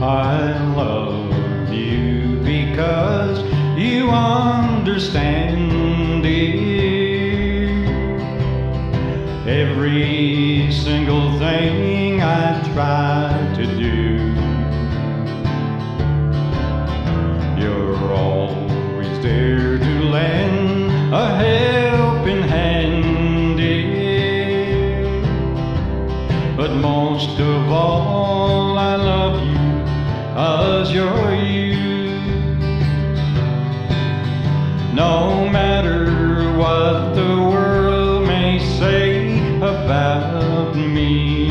I love you because you understand it. Every single thing I try to do, you're always there to lend a helping hand, dear. But most of all, I love you 'cause you're you. No matter what the world may say about me,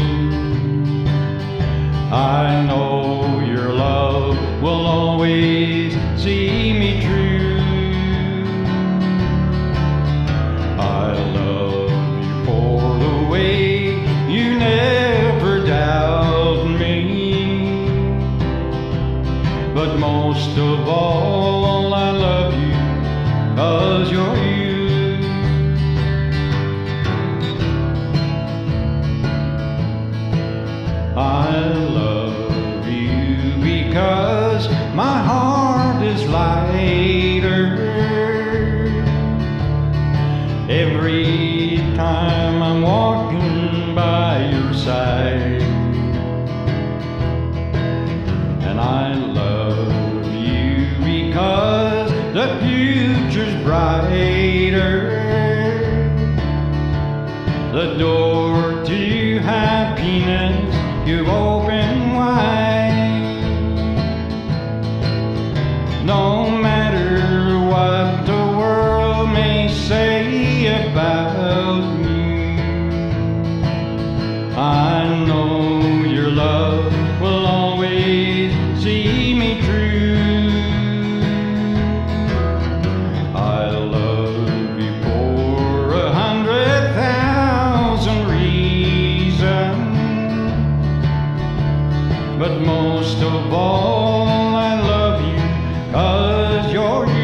I know your love will always see me true. I love you for the way you never doubt me. But most of all, I love you 'cause you're you. I love you because my heart is lighter every time I'm walking by your side. And I love you because the future's brighter. The door to happiness you've opened wide. No matter what the world may say about me, I know your love will always see me true. I love you for 100,000 reasons, but most of all, I love you 'cause you're you.